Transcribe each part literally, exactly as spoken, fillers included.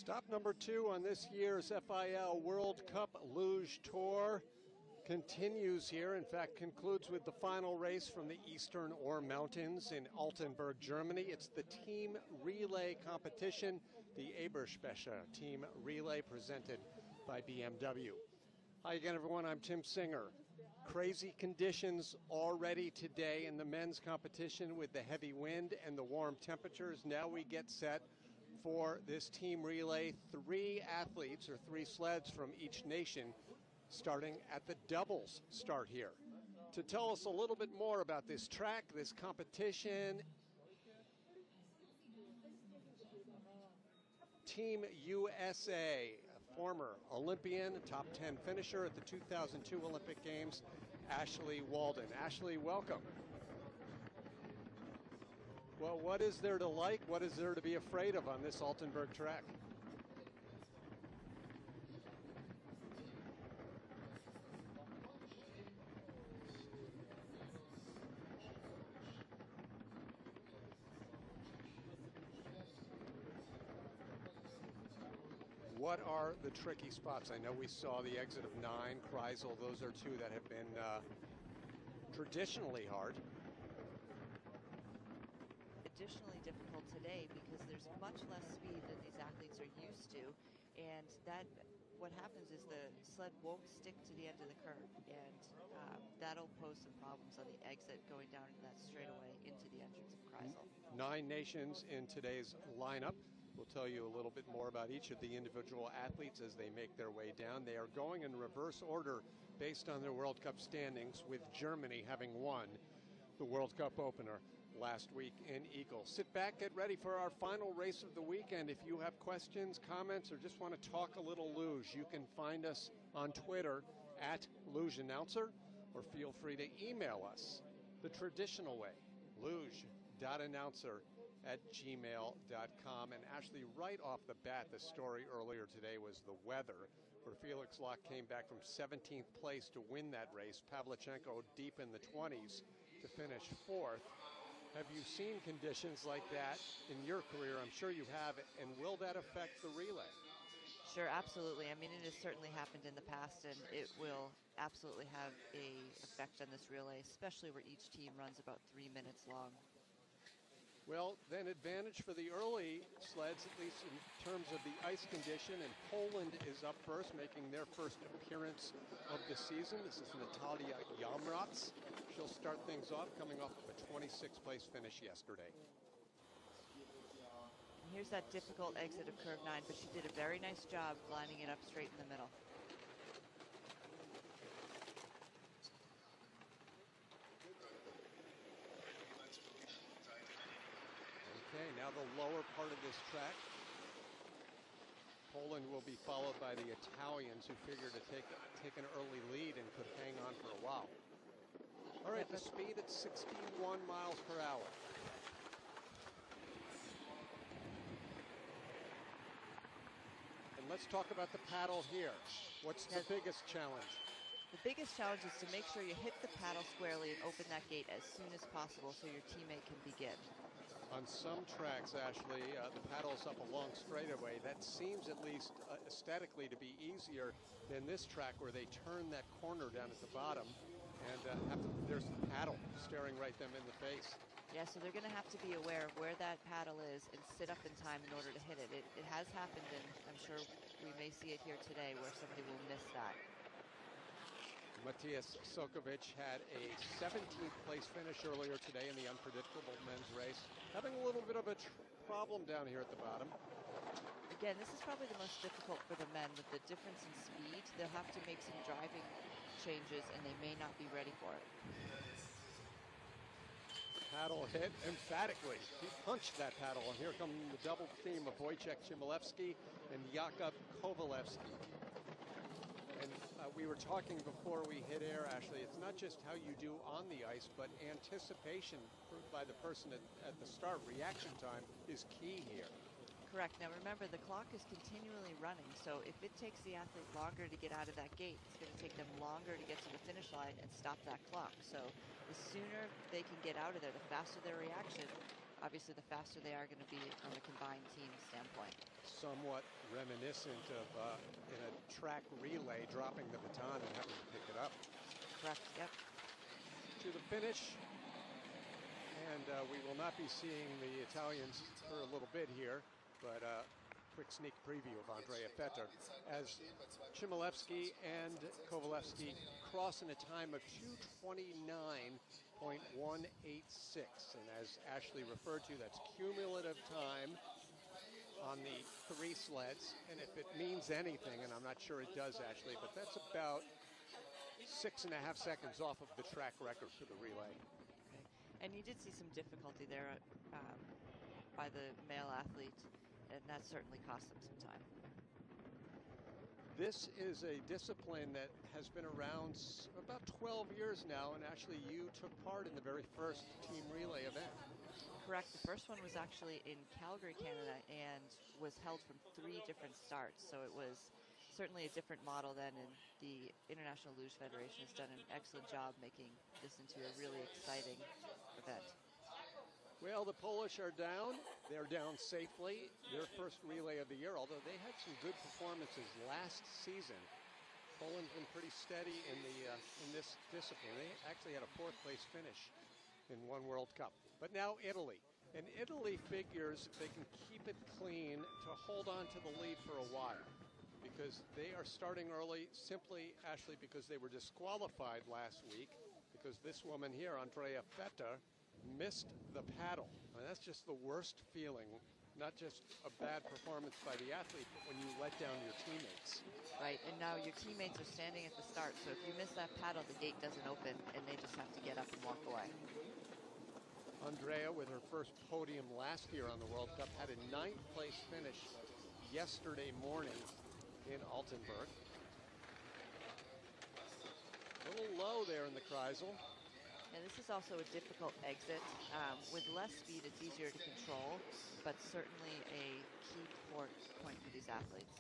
Stop number two on this year's F I L World Cup Luge Tour continues here. In fact, concludes with the final race from the Eastern Ore Mountains in Altenburg, Germany. It's the team relay competition, the Eberspecher team relay presented by B M W. Hi again, everyone. I'm Tim Singer. Crazy conditions already today in the men's competition with the heavy wind and the warm temperatures. Now we get set for this team relay. Three athletes or three sleds from each nation starting at the doubles start here. To tell us a little bit more about this track, this competition, Team U S A, a former Olympian, top ten finisher at the two thousand two Olympic Games, Ashley Walden. Ashley, welcome. Well, what is there to like? What is there to be afraid of on this Altenburg track? What are the tricky spots? I know we saw the exit of nine, Kreisel. Those are two that have been uh, traditionally hard. Additionally difficult today because there's much less speed than these athletes are used to, and that what happens is the sled won't stick to the end of the curve, and um, that'll pose some problems on the exit going down into that straightaway into the entrance of Kreisel. Nine nations in today's lineup. We'll tell you a little bit more about each of the individual athletes as they make their way down. They are going in reverse order based on their World Cup standings, with Germany having won the World Cup opener last week in Eagle. Sit back, get ready for our final race of the weekend. If you have questions, comments, or just want to talk a little luge, you can find us on Twitter at Luge Announcer, or feel free to email us the traditional way, luge dot announcer at gmail dot com. And Ashley, right off the bat, the story earlier today was the weather, where Felix Lach came back from seventeenth place to win that race. Pavlichenko deep in the twenties to finish fourth. Have you seen conditions like that in your career? I'm sure you have. And will that affect the relay? Sure, absolutely. I mean, it has certainly happened in the past, and it will absolutely have a effect on this relay, especially where each team runs about three minutes long. Well, then advantage for the early sleds, at least in terms of the ice condition, and Poland is up first, making their first appearance of the season. This is Natalia Yamratz. She'll start things off, coming off of a twenty-sixth place finish yesterday. And here's that difficult exit of curve nine, but she did a very nice job lining it up straight in the middle. Okay, now the lower part of this track. Poland will be followed by the Italians, who figure to take, take an early lead and could hang on for a while. All right, the speed at sixty-one miles per hour. And let's talk about the paddle here. What's the biggest challenge? The biggest challenge is to make sure you hit the paddle squarely and open that gate as soon as possible so your teammate can begin. On some tracks, Ashley, uh, the paddle's up a long straightaway. That seems, at least uh, aesthetically, to be easier than this track, where they turn that corner down at the bottom, and uh, have to, there's the paddle staring right them in the face. Yeah, so they're going to have to be aware of where that paddle is and sit up in time in order to hit it. It, it has happened, and I'm sure we may see it here today, where somebody will miss that. Matthias Sokovic had a seventeenth place finish earlier today in the unpredictable men's race. Having a little bit of a tr problem down here at the bottom. Again, this is probably the most difficult for the men. With the difference in speed, they'll have to make some driving changes, and they may not be ready for it. Paddle hit emphatically. He punched that paddle, and here come the double team of Wojciech Chmielewski and Jakub Kowalewski. And uh, we were talking before we hit air, Ashley, it's not just how you do on the ice, but anticipation by the person at, at the start. Reaction time is key here. Correct. Now remember, the clock is continually running, so if it takes the athlete longer to get out of that gate, it's going to take them longer to get to the finish line and stop that clock. So the sooner they can get out of there, the faster their reaction, obviously the faster they are going to be from a combined team standpoint. somewhat reminiscent of uh, in a track relay, dropping the baton and having to pick it up. Correct, yep. To the finish, and uh, we will not be seeing the Italians for a little bit here, but uh, quick sneak preview of Andrea Vetter as Chmielewski and Kovalevsky cross in a time of two twenty-nine point one eight six, and as Ashley referred to, that's cumulative time on the three sleds, and if it means anything, and I'm not sure it does, Ashley, but that's about six and a half seconds off of the track record for the relay. Okay. And you did see some difficulty there um, by the male athlete, and that certainly cost them some time. This is a discipline that has been around about twelve years now, and actually you took part in the very first team relay event. Correct. The first one was actually in Calgary, Canada, and was held from three different starts. So it was certainly a different model than in the International Luge Federation has done an excellent job making this into a really exciting event. Well, the Polish are down. They're down safely. Their first relay of the year, although they had some good performances last season. Poland's been pretty steady in the uh, in this discipline. They actually had a fourth place finish in one World Cup. But now Italy. And Italy figures if they can keep it clean to hold on to the lead for a while, because they are starting early simply, Ashley, because they were disqualified last week, because this woman here, Andrea Vetter, missed the paddle. I mean, that's just the worst feeling, not just a bad performance by the athlete, but when you let down your teammates. Right, and now your teammates are standing at the start, so if you miss that paddle, the gate doesn't open, and they just have to get up and walk away. Andrea, with her first podium last year on the World Cup, had a ninth place finish yesterday morning in Altenburg. A little low there in the Kreisel. And this is also a difficult exit. Um, with less speed, it's easier to control, but certainly a key port point for these athletes.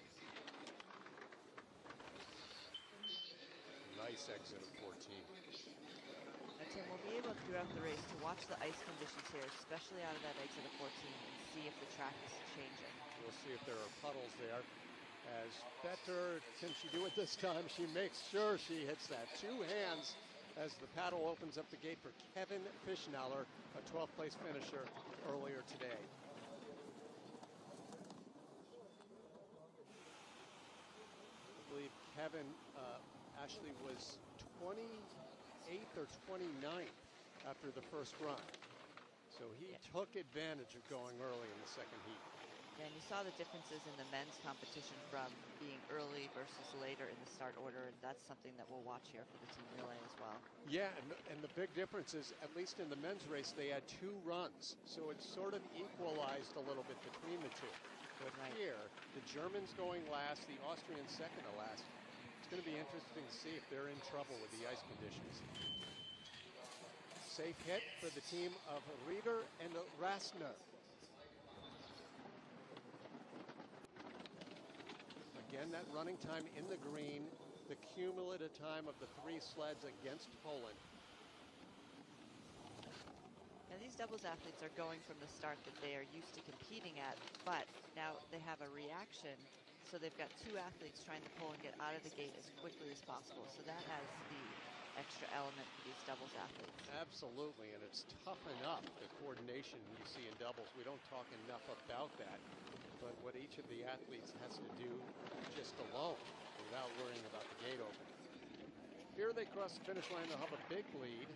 Nice exit of fourteen. Now, Tim, we'll be able throughout the race to watch the ice conditions here, especially out of that exit of fourteen, and see if the track is changing. We'll see if there are puddles there. As Vetter, can she do it this time? She makes sure she hits that. Two hands as the paddle opens up the gate for Kevin Fischnaller, a twelfth place finisher earlier today. I believe Kevin, uh, Ashley, was twenty-eighth or twenty-ninth after the first run. So he yeah. took advantage of going early in the second heat. And you saw the differences in the men's competition from being early versus later in the start order, and that's something that we'll watch here for the team relay as well. Yeah, and, and the big difference is, at least in the men's race, they had two runs, so it's sort of equalized a little bit between the two. But right. here, the Germans going last, the Austrians second to last. It's going to be interesting to see if they're in trouble with the ice conditions. Safe hit for the team of Rieger and Rastner. Again, that running time in the green, the cumulative time of the three sleds against Poland. Now these doubles athletes are going from the start that they are used to competing at, but now they have a reaction, so they've got two athletes trying to pull and get out of the gate as quickly as possible. So that has the extra element for these doubles athletes. Absolutely, and it's tough enough, the coordination you see in doubles. We don't talk enough about that. But what each of the athletes has to do just alone without worrying about the gate opening. Here they cross the finish line. They'll have a big lead.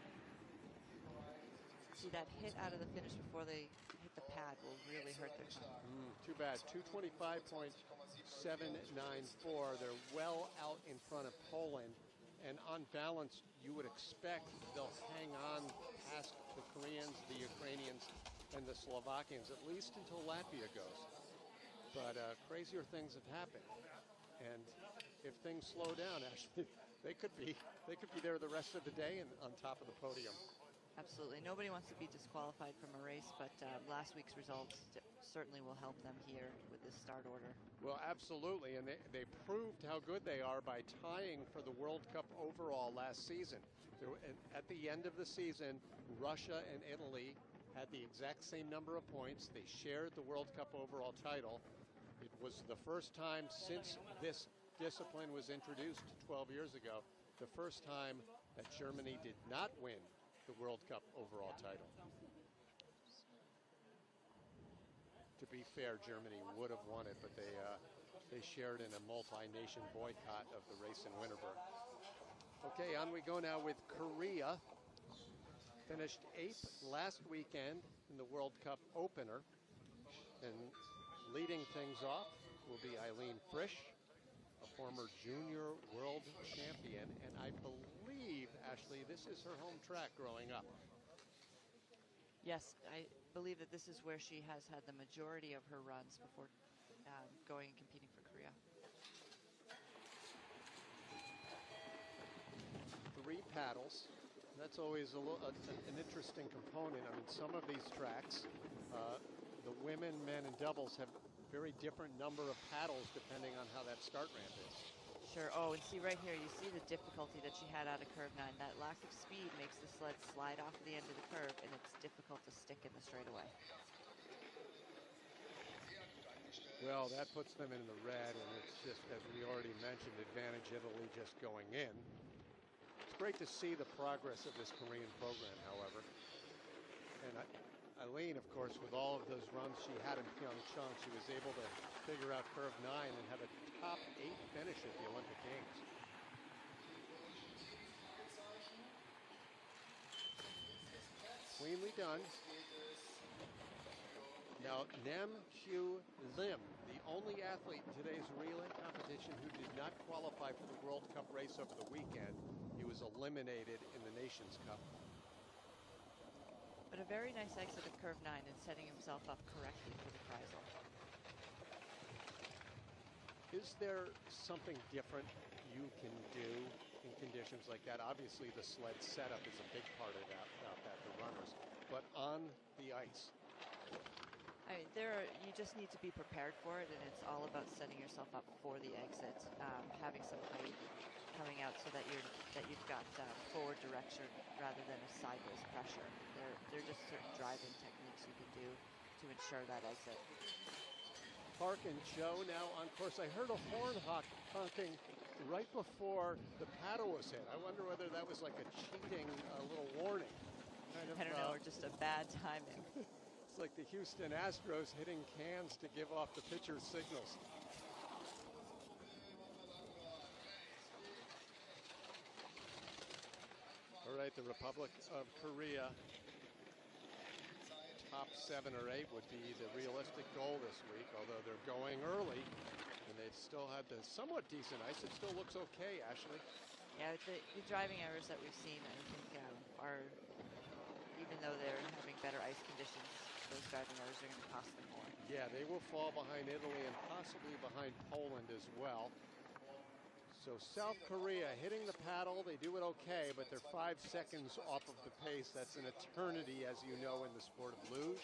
See, that hit out of the finish before they hit the pad will really hurt their time. Mm, too bad. two twenty-five point seven nine four. They're well out in front of Poland. And on balance, you would expect they'll hang on past the Koreans, the Ukrainians, and the Slovakians, at least until Latvia goes. But uh, crazier things have happened, and if things slow down, actually, they could be they could be there the rest of the day and on top of the podium. Absolutely, nobody wants to be disqualified from a race, but uh, last week's results certainly will help them here with this start order. Well, absolutely, and they they proved how good they are by tying for the World Cup overall last season. There, at the end of the season, Russia and Italy had the exact same number of points. They shared the World Cup overall title. It was the first time since this discipline was introduced twelve years ago, the first time that Germany did not win the World Cup overall title. To be fair, Germany would have won it, but they uh, they shared in a multi-nation boycott of the race in Winterberg. Okay, on we go now with Korea. Finished eighth last weekend in the World Cup opener. And leading things off will be Eileen Frisch, a former junior world champion. And I believe, Ashley, this is her home track growing up. Yes, I believe that this is where she has had the majority of her runs before um, going and competing for Korea. Three paddles. That's always a, a, an interesting component. I mean, some of these tracks, uh, the women, men, and doubles have very different number of paddles depending on how that start ramp is. Sure. Oh, and see right here, you see the difficulty that she had out of curve nine. That lack of speed makes the sled slide off the end of the curve, and it's difficult to stick in the straightaway. Well, that puts them in the red, and it's just, as we already mentioned, advantage Italy just going in. It's great to see the progress of this Korean program, however. And I, Eileen, of course, with all of those runs she had in Pyeongchang, she was able to figure out curve nine and have a top eight finish at the Olympic Games. Cleanly done. Now, Nam Hyu Lim, the only athlete in today's relay competition who did not qualify for the World Cup race over the weekend. He was eliminated in the Nations Cup. But a very nice exit of curve nine and setting himself up correctly for the Kreisel. Is there something different you can do in conditions like that? Obviously, the sled setup is a big part of that, about that, the runners. But on the ice, I mean, there are, you just need to be prepared for it, and it's all about setting yourself up for the exit, um, having some height coming out so that you're that you've got uh, forward direction rather than a sideways pressure. There, there are just certain driving techniques you can do to ensure that exit. Park and Joe now on course. I heard a horn honk honking right before the paddle was hit. I wonder whether that was like a cheating uh, little warning. Kind of, I don't know, uh, or just a bad timing. It's like the Houston Astros hitting cans to give off the pitcher's signals. All right, the Republic of Korea, top seven or eight would be the realistic goal this week, although they're going early and they've still had the somewhat decent ice. It still looks okay, Ashley. Yeah, the, the driving errors that we've seen, I think, um, are, even though they're having better ice conditions, those driving errors are going to cost them more. Yeah, they will fall behind Italy and possibly behind Poland as well. So South Korea hitting the paddle, they do it okay, but they're five seconds off of the pace. That's an eternity, as you know, in the sport of luge.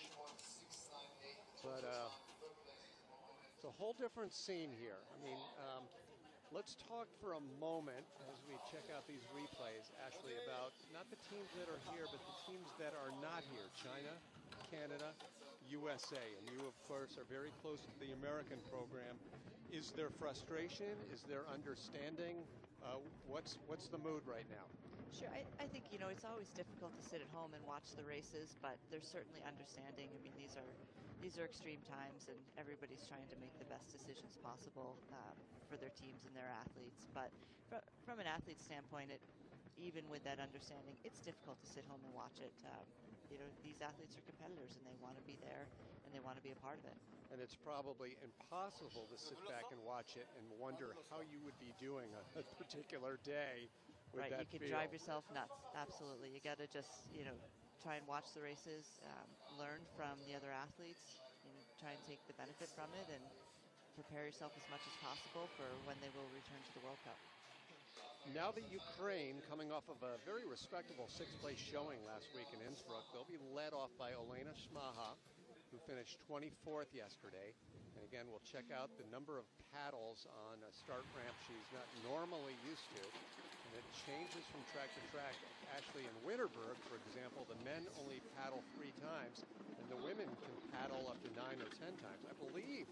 But uh, it's a whole different scene here. I mean, um, let's talk for a moment as we check out these replays, Ashley, about not the teams that are here, but the teams that are not here. China, Canada, U S A. And you, of course, are very close to the American program. Is there frustration? Is there understanding? Uh, what's what's the mood right now? Sure, I, I think, you know, it's always difficult to sit at home and watch the races, but there's certainly understanding. I mean, these are these are extreme times, and everybody's trying to make the best decisions possible um, for their teams and their athletes. But fr from an athlete standpoint, it, even with that understanding, it's difficult to sit home and watch it. Um, you know, these athletes are competitors, and they want to be there, and they want to be a part of it. And it's probably impossible to sit back and watch it and wonder how you would be doing on a particular day with right, that you can feel. drive yourself nuts. Absolutely. You got to just, you know, try and watch the races, um, learn from the other athletes, and try and take the benefit from it, and prepare yourself as much as possible for when they will return to the World Cup. Now the Ukraine, coming off of a very respectable sixth-place showing last week in Innsbruck, they'll be led off by Olena Shmaha, who finished twenty-fourth yesterday. And again, we'll check out the number of paddles on a start ramp she's not normally used to. And it changes from track to track. Ashley, in Winterberg, for example, the men only paddle three times, and the women can paddle up to nine or ten times. I believe, if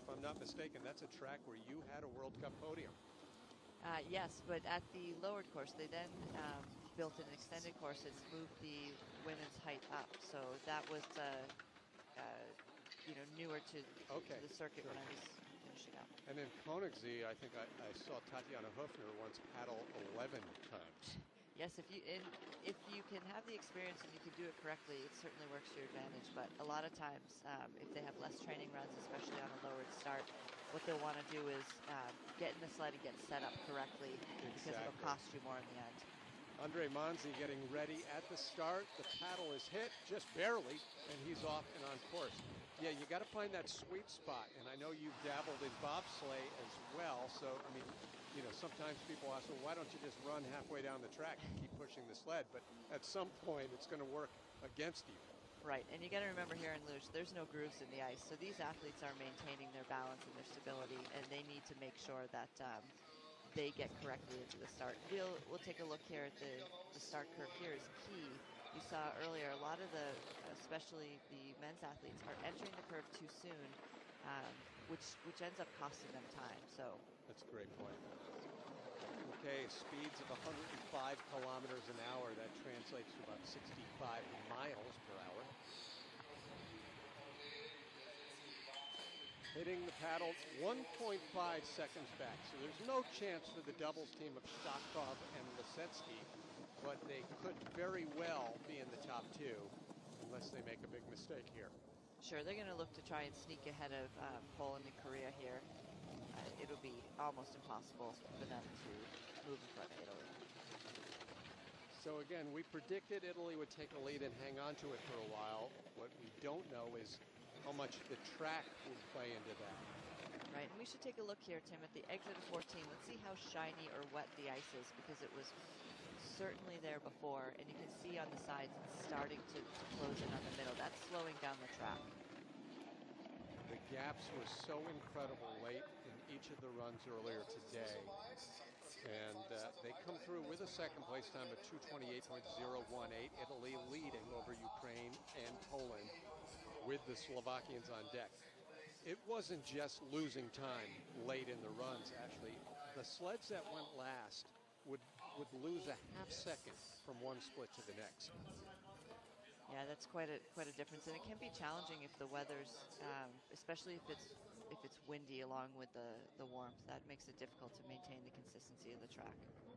I'm not mistaken, that's a track where you had a World Cup podium. Uh, yes, but at the lowered course, they then um, built an extended course and moved the women's height up. So that was, uh, uh, you know, newer to, okay, to the circuit sure. when I was finishing up. And in Königssee, I think I, I saw Tatjana Höfner once paddle eleven times. Yes, if you in, if you can have the experience and you can do it correctly, it certainly works to your advantage. But a lot of times, um, if they have less training runs, especially on a lowered start, what they'll want to do is um, get in the sled and get set up correctly, Exactly. because it'll cost you more in the end. Andre Manzi getting ready at the start. The paddle is hit just barely, and he's off and on course. Yeah, you got to find that sweet spot, and I know you've dabbled in bobsleigh as well. So, I mean, you know, sometimes people ask, well, why don't you just run halfway down the track and keep pushing the sled? But at some point, it's going to work against you. Right, and you got to remember here in luge, there's no grooves in the ice, so these athletes are maintaining their balance and their stability, and they need to make sure that um, they get correctly into the start. We'll we'll take a look here at the, the start curve. Here is key. You saw earlier a lot of the, especially the men's athletes, are entering the curve too soon, um, which which ends up costing them time. So that's a great point. Okay, speeds of one hundred five kilometers an hour. That translates to about sixty-five miles per hour. Hitting the paddle one point five seconds back. So there's no chance for the doubles team of Shakov and Lisetsky, but they could very well be in the top two unless they make a big mistake here. Sure, they're going to look to try and sneak ahead of um, Poland and Korea here. Uh, it'll be almost impossible for them to move in front of Italy. So again, we predicted Italy would take a lead and hang on to it for a while. What we don't know is how much the track will play into that. Right, and we should take a look here, Tim, at the exit of fourteen. Let's see how shiny or wet the ice is, because it was certainly there before, and you can see on the sides it's starting to, to close in on the middle. That's slowing down the track. The gaps were so incredible late in each of the runs earlier today, and uh, they come through with a second place time of two twenty-eight point oh one eight. Italy leading over Ukraine and Poland with the Slovakians on deck. It wasn't just losing time late in the runs, actually. The sleds that went last would would lose a half second from one split to the next. Yeah, that's quite a quite a difference, and it can be challenging if the weather's, um, especially if it's if it's windy along with the the warmth. That makes it difficult to maintain the consistency of the track.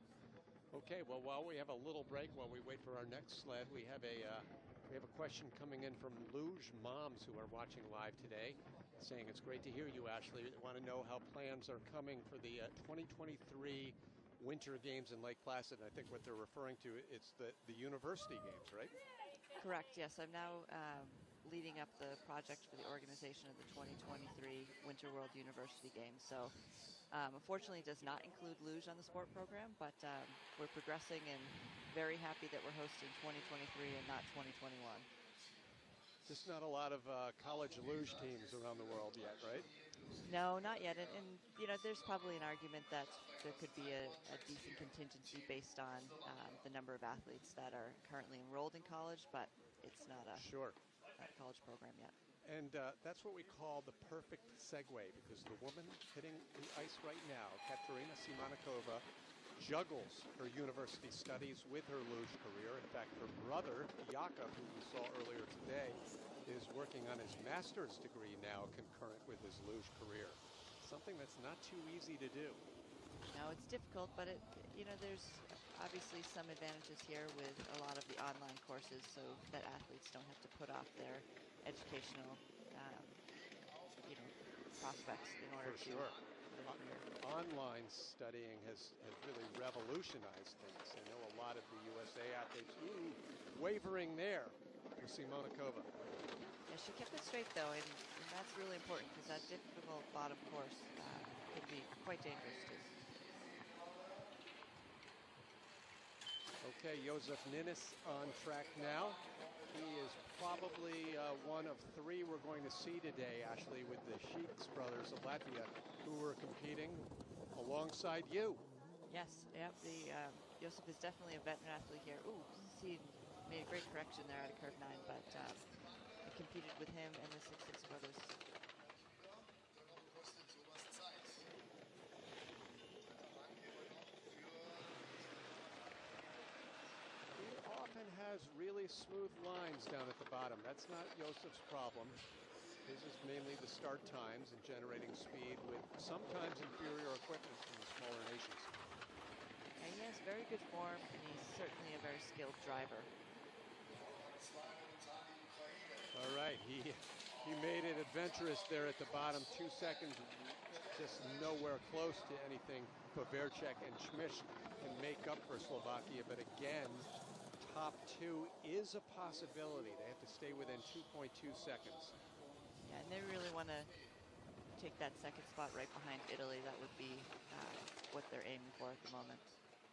Okay, well, while we have a little break, while we wait for our next sled, we have a uh, we have a question coming in from luge moms who are watching live today, saying it's great to hear you, Ashley. They want to know how plans are coming for the uh, twenty twenty-three Winter Games in Lake Placid. And I think what they're referring to, it's the, the university games, right? Correct, yes. I'm now um, leading up the project for the organization of the twenty twenty-three Winter World University Games. So um, unfortunately it does not include luge on the sport program, but um, we're progressing and very happy that we're hosting twenty twenty-three and not twenty twenty-one. Just not a lot of uh, college luge teams around the world yet, right? No, not yet. And, and you know, there's probably an argument that there could be a, a decent contingency based on um, the number of athletes that are currently enrolled in college, but it's not a, sure. not a college program yet. And uh, that's what we call the perfect segue, because the woman hitting the ice right now, Katerina Simonakova, juggles her university studies with her luge career. In fact, her brother, Jakub, who we saw earlier today, is working on his master's degree now concurrent with his luge career. Something that's not too easy to do. No, it's difficult, but it, you know, there's obviously some advantages here with a lot of the online courses, so that athletes don't have to put off their educational, um, you know, prospects in order For to. sure. Online studying has, has really revolutionized things. I know a lot of the U S A athletes, ooh, wavering there for Simonakova. Yeah, she kept it straight though, and, and that's really important because that difficult bottom course uh, could be quite dangerous too. Okay, Josef Ninis on track now. He is probably uh, one of three we're going to see today, Ashley, with the Sheets brothers of Latvia, who were competing alongside you. Yes, yep. The um, Josef is definitely a veteran athlete here. Ooh, he made a great correction there out of curve nine, but um, I competed with him and the six six brothers. has really smooth lines down at the bottom. That's not Josef's problem. His is mainly the start times and generating speed with sometimes inferior equipment from the smaller nations. And he has very good form, and he's certainly a very skilled driver. All right, he he made it adventurous there at the bottom. Two seconds, just nowhere close to anything Koverchek and Schmidt can make up for Slovakia. But again, top two is a possibility. They have to stay within two point two seconds. Yeah, and they really want to take that second spot right behind Italy. That would be uh, what they're aiming for at the moment.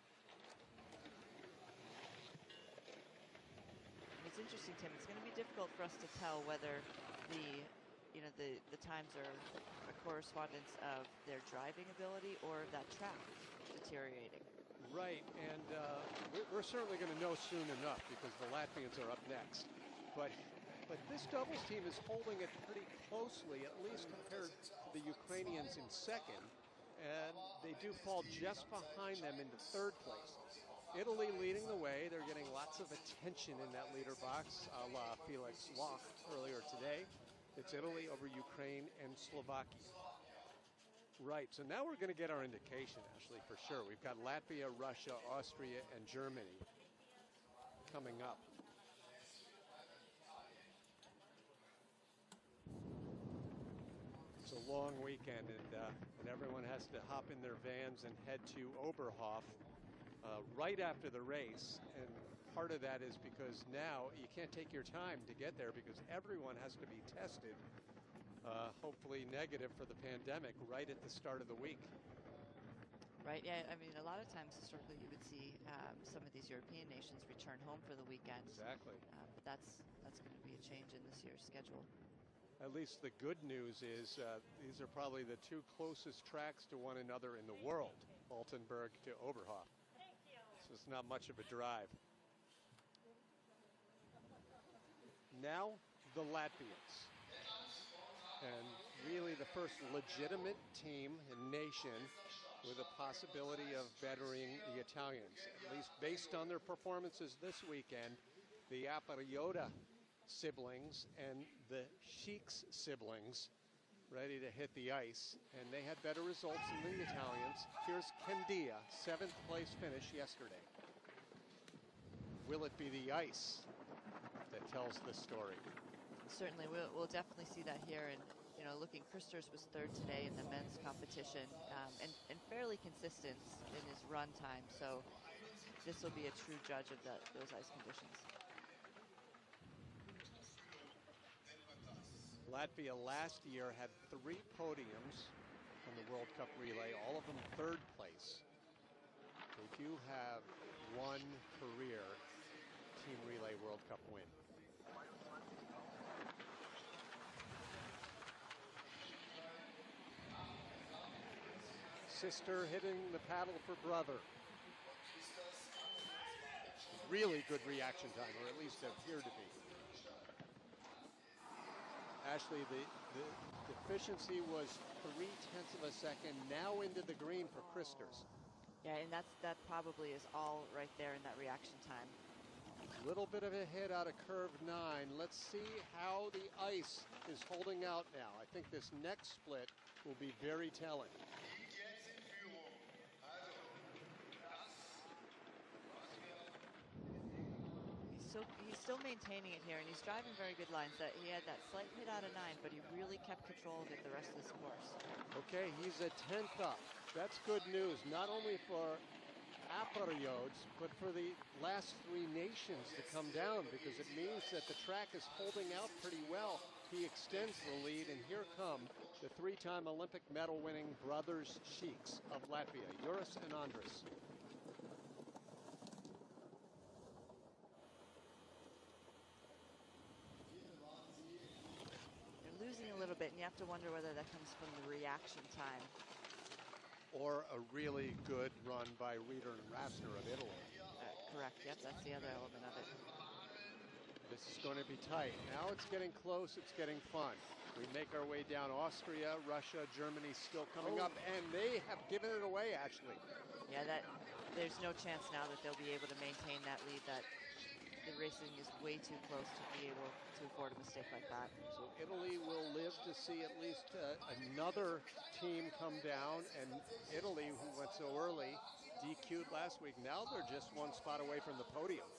It's interesting, Tim. It's going to be difficult for us to tell whether the, you know, the the times are a correspondence of their driving ability or that track deteriorating. Right, and uh, we're certainly going to know soon enough because the Latvians are up next. But but this doubles team is holding it pretty closely, at least compared to the Ukrainians in second, and they do fall just behind them into third place. Italy leading the way. They're getting lots of attention in that leader box, a la Felix Loch earlier today. It's Italy over Ukraine and Slovakia. Right, so now we're going to get our indication, Ashley, for sure. We've got Latvia, Russia, Austria, and Germany coming up. It's a long weekend, and, uh, and everyone has to hop in their vans and head to Oberhof uh, right after the race. And part of that is because now you can't take your time to get there because everyone has to be tested, uh, hopefully negative for the pandemic, right at the start of the week. Right, yeah, I mean, a lot of times historically you would see um, some of these European nations return home for the weekend. Exactly. Uh, but that's, that's going to be a change in this year's schedule. At least the good news is uh, these are probably the two closest tracks to one another in the world, Altenburg to Oberhof. So it's not much of a drive. Now, the Latvians. And really the first legitimate team and nation with a possibility of bettering the Italians, at least based on their performances this weekend. The Apariota siblings and the Sheiks siblings ready to hit the ice, and they had better results than the Italians. Here's Kendia, seventh place finish yesterday. Will it be the ice that tells the story? Certainly, we'll, we'll definitely see that here. And you know, looking, Christers was third today in the men's competition, um, and, and fairly consistent in his run time. So this will be a true judge of that, those ice conditions. Latvia last year had three podiums on the World Cup relay, all of them third place. They do have one career Team Relay World Cup win. Sister hitting the paddle for brother. Really good reaction time, or at least appeared to be. Ashley, the, the deficiency was three-tenths of a second, now into the green for Christers. Yeah, and that's that probably is all right there in that reaction time. Little bit of a hit out of curve nine. Let's see how the ice is holding out now. I think this next split will be very telling. So he's still maintaining it here, and he's driving very good lines. That he had that slight hit out of nine, but he really kept control of it the rest of this course. Okay, he's a tenth up. That's good news, not only for Apariotes, but for the last three nations to come down, because it means that the track is holding out pretty well. He extends the lead, and here come the three-time Olympic medal-winning brothers Sheiks of Latvia, Juris and Andris. Losing a little bit, and you have to wonder whether that comes from the reaction time. Or a really good run by Rieder and Rassner of Italy. Uh, correct, yep, that's the other element of it. This is going to be tight. Now it's getting close, it's getting fun. We make our way down Austria, Russia, Germany still coming oh. up, and they have given it away, actually. Yeah, that there's no chance now that they'll be able to maintain that lead that the racing is way too close to be able to afford a mistake like that. So Italy will live to see at least uh, another team come down, and Italy, who went so early, D Q'd last week, now they're just one spot away from the podium.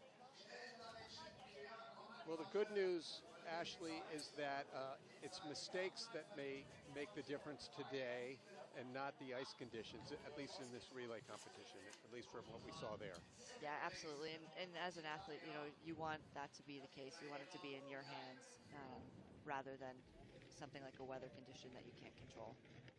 Well, the good news, Ashley, is that uh, it's mistakes that may make the difference today and not the ice conditions, at least in this relay competition, at least from what we saw there. Yeah, absolutely. And, and as an athlete, you know, you want that to be the case. You want it to be in your hands um, rather than something like a weather condition that you can't control.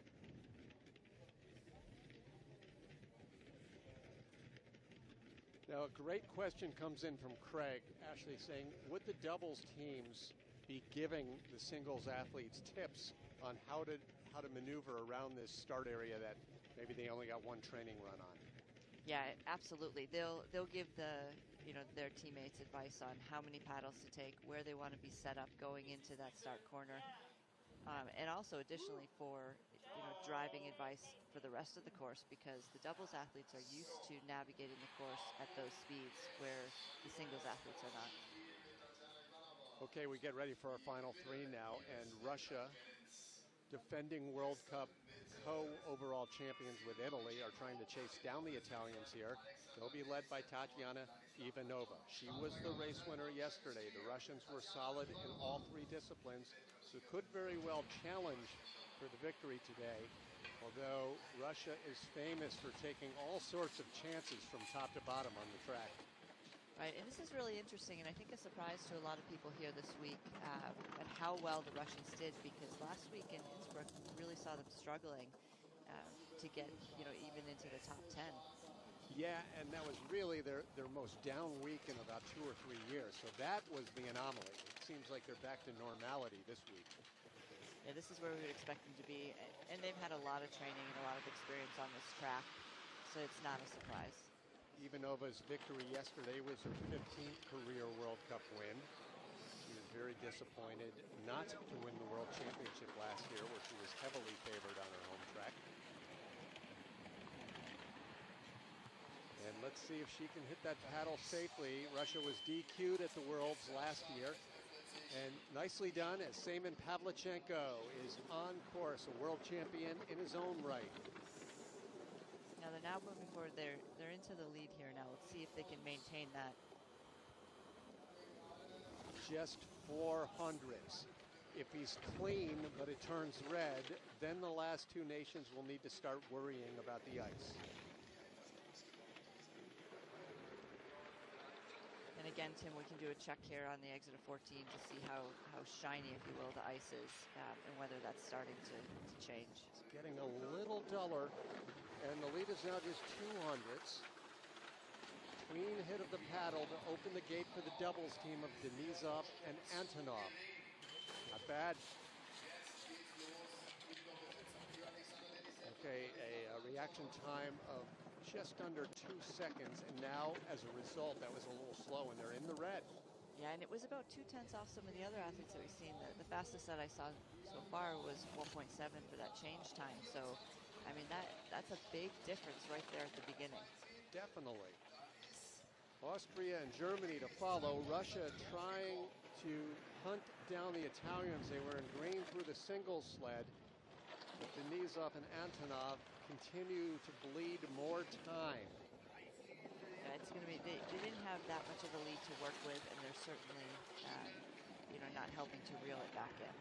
Now, a great question comes in from Craig, Ashley, saying, would the doubles teams be giving the singles athletes tips on how to how to maneuver around this start area that maybe they only got one training run on? Yeah, absolutely. They'll they'll give the you know their teammates advice on how many paddles to take, where they want to be set up going into that start corner, um, and also additionally for you know driving advice for the rest of the course, because the doubles athletes are used to navigating the course at those speeds where the singles athletes are not. Okay, we get ready for our final three now, and Russia, defending World Cup co-overall champions with Italy, are trying to chase down the Italians here. They'll be led by Tatiana Ivanova. She was the race winner yesterday. The Russians were solid in all three disciplines, so could very well challenge for the victory today, although Russia is famous for taking all sorts of chances from top to bottom on the track. Right, and this is really interesting, and I think a surprise to a lot of people here this week uh, at how well the Russians did, because last week in Innsbruck really saw them struggling uh, to get, you know, even into the top ten. Yeah, and that was really their, their most down week in about two or three years, so that was the anomaly. It seems like they're back to normality this week. Yeah, this is where we would expect them to be, and they've had a lot of training and a lot of experience on this track, so it's not a surprise. Ivanova's victory yesterday was her fifteenth career World Cup win. She was very disappointed not to win the World Championship last year, where she was heavily favored on her home track. And let's see if she can hit that paddle safely. Russia was D Q'd at the Worlds last year. And nicely done, as Semen Pavlichenko is on course, a world champion in his own right. Now they're now moving forward. They're they're into the lead here now. Let's see if they can maintain that. Just four hundredths. If he's clean, but it turns red, then the last two nations will need to start worrying about the ice. And again, Tim, we can do a check here on the exit of fourteen to see how, how shiny, if you will, the ice is, um, and whether that's starting to, to change. It's getting a little duller, and the lead is now just two hundredths. Clean hit of the paddle to open the gate for the doubles team of Denisov and Antonov. Not bad. Okay, a, a reaction time of just under two seconds, and now, as a result, that was a little slow, and they're in the red. Yeah, and it was about two tenths off some of the other athletes that we've seen. The, the fastest that I saw so far was one point seven for that change time. So, I mean, that that's a big difference right there at the beginning. Definitely. Austria and Germany to follow. Russia trying to hunt down the Italians. They were in green through the singles sled. But Denisov and Antonov continue to bleed more time. Yeah, it's going to be, they, they didn't have that much of a lead to work with, and they're certainly, um, you know, not helping to reel it back in.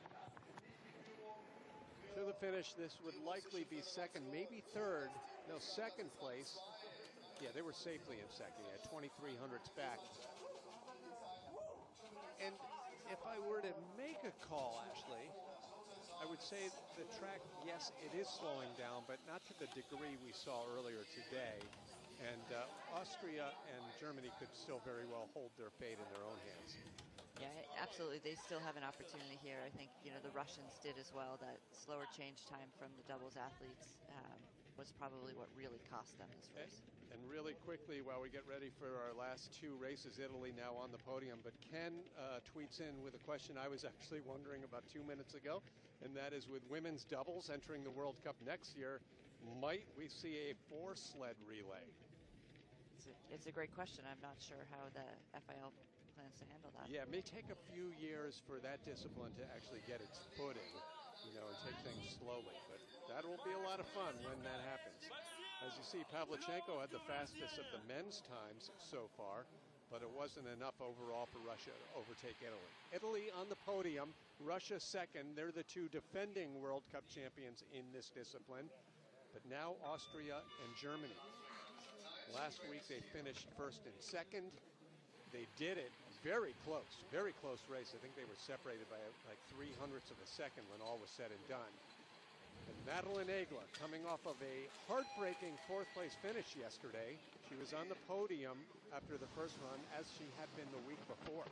To the finish, this would likely be second, maybe third. No, second place. Yeah, they were safely in second at twenty-three hundredths back. And if I were to make a call, Ashley, I would say the track, yes, it is slowing down, but not to the degree we saw earlier today. And uh, Austria and Germany could still very well hold their fate in their own hands. Yeah, absolutely. They still have an opportunity here. I think, you know, the Russians did as well. That slower change time from the doubles athletes um, was probably what really cost them this race. And, and really quickly, while we get ready for our last two races, Italy now on the podium. But Ken uh, tweets in with a question I was actually wondering about two minutes ago, and that is, with women's doubles entering the World Cup next year, might we see a four sled relay? It's a, it's a great question. I'm not sure how the F I L plans to handle that. Yeah, it may take a few years for that discipline to actually get its footing, you know, and take things slowly. But that will be a lot of fun when that happens. As you see, Pavlichenko had the fastest of the men's times so far, but it wasn't enough overall for Russia to overtake Italy. Italy on the podium, Russia second. They're the two defending World Cup champions in this discipline. But now Austria and Germany. Last week they finished first and second. They did it very close, very close race. I think they were separated by like three hundredths of a second when all was said and done. And Madeleine Aigle, coming off of a heartbreaking fourth place finish yesterday, she was on the podium after the first run, as she had been the week before.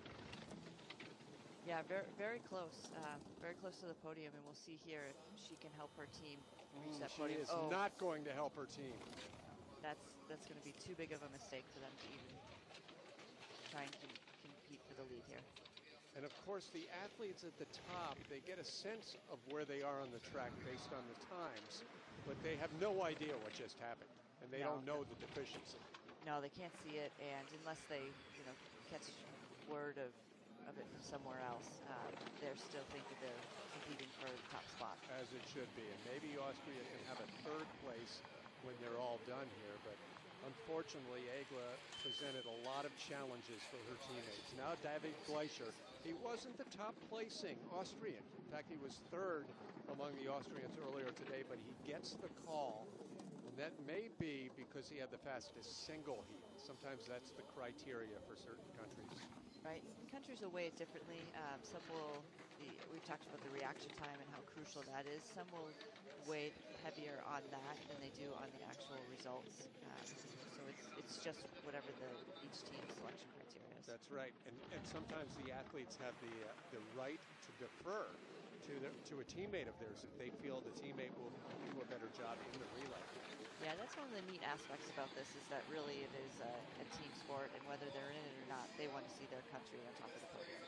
Yeah, very, very close, um, very close to the podium, and we'll see here if she can help her team reach Mm, that she podium. is oh, not going to help her team. That's that's going to be too big of a mistake for them to even try and com- compete for the lead here. And of course, the athletes at the top, they get a sense of where they are on the track based on the times, but they have no idea what just happened, and they No. don't know the deficiency. No, they can't see it, and unless they, you know, catch word of, of it from somewhere else, uh, they're still thinking they're competing for the top spot. As it should be, and maybe Austria can have a third place when they're all done here, but unfortunately, Aigle presented a lot of challenges for her teammates. Now David Gleicher, he wasn't the top placing Austrian. In fact, he was third among the Austrians earlier today, but he gets the call. And that may be because he had the fastest single heat. Sometimes that's the criteria for certain countries. Right, countries will weigh it differently. Um, some will, the, we've talked about the reaction time and how crucial that is. Some will weigh heavier on that than they do on the actual results. Um, so it's it's just whatever the each team's selection criteria is. That's right, and and sometimes the athletes have the uh, the right to defer to the, to a teammate of theirs if they feel the teammate will do a better job in the relay. Yeah, that's one of the neat aspects about this is that really it is a, a team sport, and whether they're in it or not, they want to see their country on top of the podium.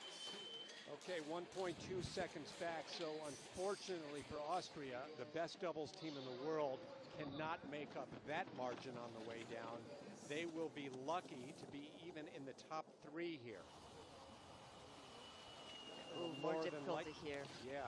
Okay, one point two seconds back, so unfortunately for Austria, the best doubles team in the world cannot make up that margin on the way down. They will be lucky to be even in the top three here. Ooh, more, more difficulty here. Yeah.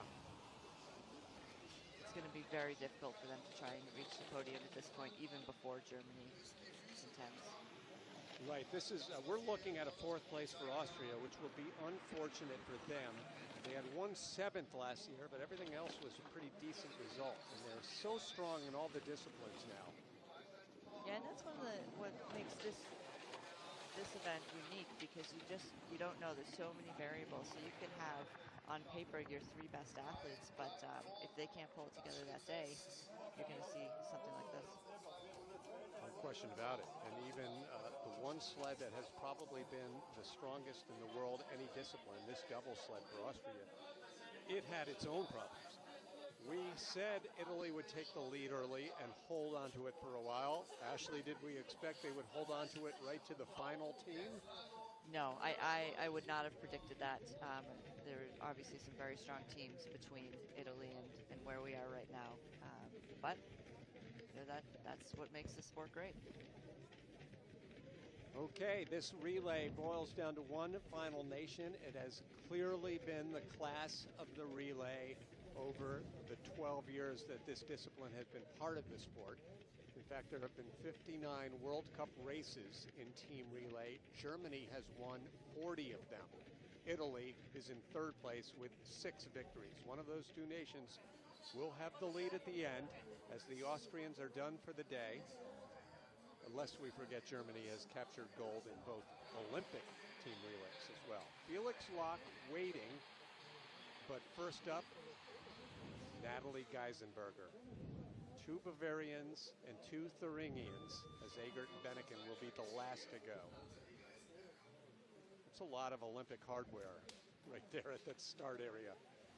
It's going to be very difficult for them to try and reach the podium at this point, even before Germany contends. Right, this is, uh, we're looking at a fourth place for Austria, which will be unfortunate for them. They had won seventh last year, but everything else was a pretty decent result. And they're so strong in all the disciplines now. Yeah, and that's one of the, what makes this this event unique, because you just, you don't know, there's so many variables. So you can have, on paper, your three best athletes, but um, if they can't pull it together that day, you're going to see something like this. No question about it. And even uh, the one sled that has probably been the strongest in the world, any discipline, this double sled for Austria, it had its own problems. We said Italy would take the lead early and hold on to it for a while. Ashley, did we expect they would hold on to it right to the final team? No, I, I, I would not have predicted that. Um, there are obviously some very strong teams between Italy and, and where we are right now. Um, but you know, that that's what makes the sport great. Okay, this relay boils down to one final nation. It has clearly been the class of the relay over the twelve years that this discipline has been part of the sport. In fact, there have been fifty-nine World Cup races in team relay. Germany has won forty of them. Italy is in third place with six victories. One of those two nations will have the lead at the end as the Austrians are done for the day. Unless we forget Germany has captured gold in both Olympic team relays as well. Felix Locke waiting, but first up, Natalie Geisenberger. Two Bavarians and two Thuringians, as Egert and Beneken will be the last to go. It's a lot of Olympic hardware right there at that start area.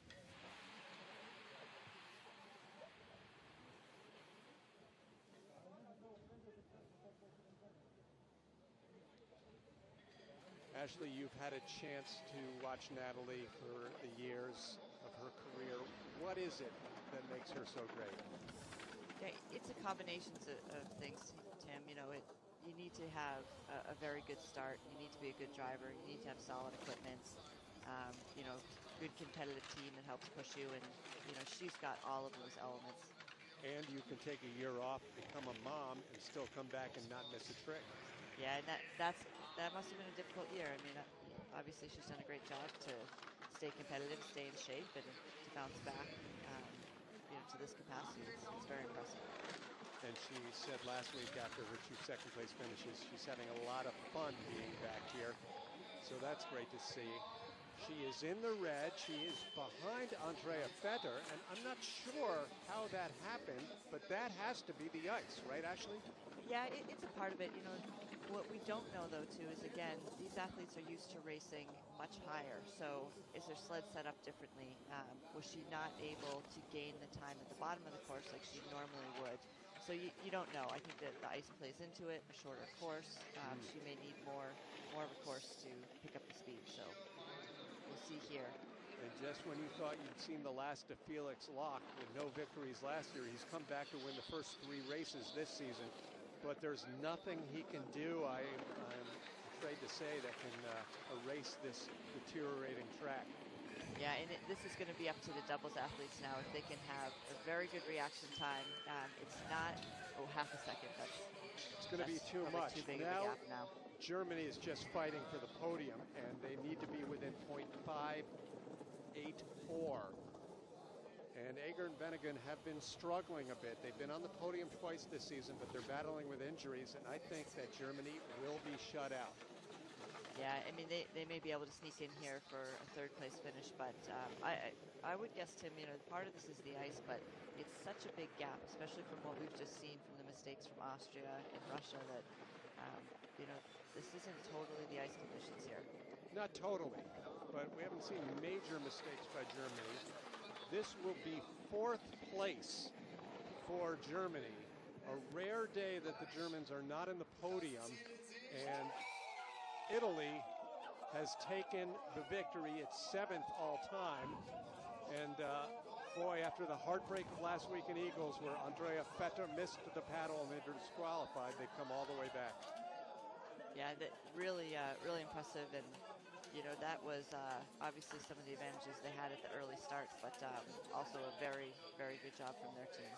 Ashley, you've had a chance to watch Natalie for the years of her career. What is it that makes her so great? Yeah, it's a combination of, of things, Tim. You know, it you need to have a, a very good start. You need to be a good driver. You need to have solid equipment. Um, you know, good competitive team that helps push you, and you know she's got all of those elements. And you can take a year off, become a mom, and still come back and not miss a trick. Yeah, and that that's that must have been a difficult year. I mean, uh, obviously she's done a great job to stay competitive, stay in shape, and to bounce back, um, you know, to this capacity. It's, it's very impressive. And she said last week after her two second place finishes, she's having a lot of fun being back here. So that's great to see. She is in the red. She is behind Andrea Fetter, and I'm not sure how that happened, but that has to be the ice, right, Ashley? Yeah, it, it's a part of it. You know, what we don't know though too is, again, these athletes are used to racing much higher. So is their sled set up differently? Um, was she not able to gain the time at the bottom of the course like she normally would? So you, you don't know. I think that the ice plays into it. A shorter course, um, Mm. she may need more more of a course to pick up the speed. So we'll see here. And just when you thought you'd seen the last of Felix Locke with no victories last year, he's come back to win the first three races this season. But there's nothing he can do, I, I'm afraid to say, that can uh, erase this deteriorating track. Yeah, and it, this is going to be up to the doubles athletes now if they can have a very good reaction time. Um, it's not, oh, half a second. That's It's going to be too much. Too big now, of a gap now. Germany is just fighting for the podium, and they need to be within point five eight four. And Ager and Bennigan have been struggling a bit. They've been on the podium twice this season, but they're battling with injuries, and I think that Germany will be shut out. Yeah, I mean, they, they may be able to sneak in here for a third place finish, but um, I, I I would guess, Tim, you know, part of this is the ice, but it's such a big gap, especially from what we've just seen from the mistakes from Austria and Russia, that, um, you know, this isn't totally the ice conditions here. Not totally, but we haven't seen major mistakes by Germany. This will be fourth place for Germany. A rare day that the Germans are not in the podium, and Italy has taken the victory. It's seventh all time. And uh, boy, after the heartbreak of last week in Eagles, where Andrea Fetter missed the paddle and they're disqualified, they've come all the way back. Yeah, that really, uh, really impressive. And you know, that was uh, obviously some of the advantages they had at the early start, but um, also a very, very good job from their teams.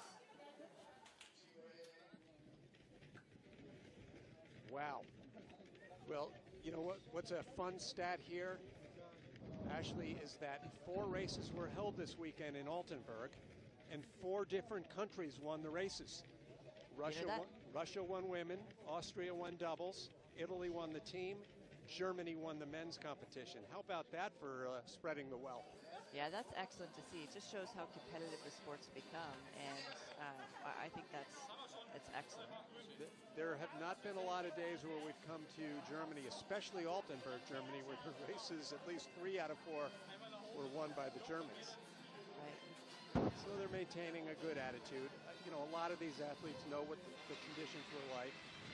Wow. Well, you know what? What's a fun stat here, Ashley, is that four races were held this weekend in Altenburg, and four different countries won the races. Russia, You know won, Russia won women, Austria won doubles, Italy won the team, Germany won the men's competition. How about that for uh, spreading the wealth? Yeah, that's excellent to see. It just shows how competitive the sport's become, and um, I think that's that's excellent. There have not been a lot of days where we've come to Germany, especially Altenburg, Germany, where the races, at least three out of four, were won by the Germans. Right. So they're maintaining a good attitude. Uh, you know, a lot of these athletes know what the, the conditions were like.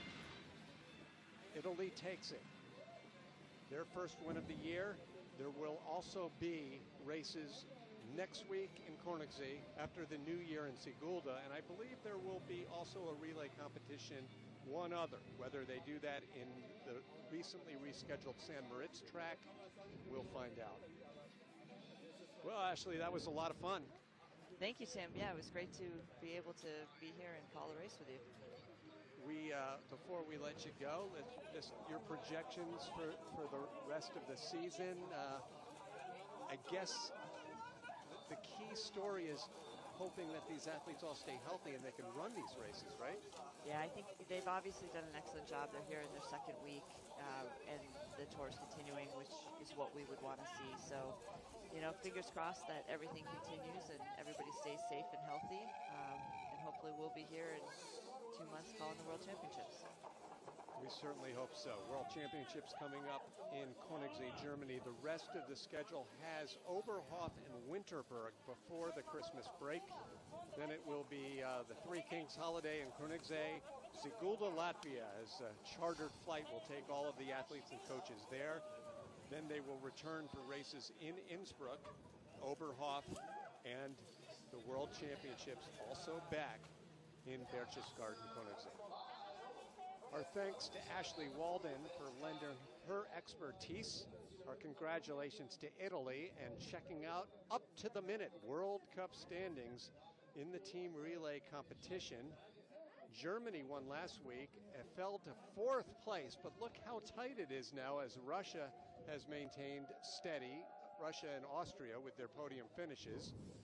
Italy takes it. Their first win of the year. There will also be races next week in Koenigsee, after the new year in Sigulda, and I believe there will be also a relay competition, one other. Whether they do that in the recently rescheduled San Moritz track, we'll find out. Well, Ashley, that was a lot of fun. Thank you, Tim. Yeah, it was great to be able to be here and call a race with you. We, uh, before we let you go, let, just your projections for, for the rest of the season. Uh, I guess the, the key story is hoping that these athletes all stay healthy and they can run these races, right? Yeah, I think they've obviously done an excellent job. They're here in their second week, uh, and the tour is continuing, which is what we would want to see. So, you know, fingers crossed that everything continues and everybody stays safe and healthy, um, and hopefully we'll be here in two months calling the World Championships. We certainly hope so. World Championships coming up in Koenigsee, Germany. The rest of the schedule has Oberhof and Winterberg before the Christmas break. Then it will be uh, the Three Kings holiday in Koenigsee. Sigulda, Latvia, as a chartered flight will take all of the athletes and coaches there. Then they will return for races in Innsbruck, Oberhof, and the World Championships also back in Berchtesgaden, Koenigsee. Our thanks to Ashley Walden for lending her expertise. Our congratulations to Italy and checking out up to the minute World Cup standings in the team relay competition. Germany won last week and fell to fourth place, but look how tight it is now as Russia has maintained steady. Russia and Austria with their podium finishes.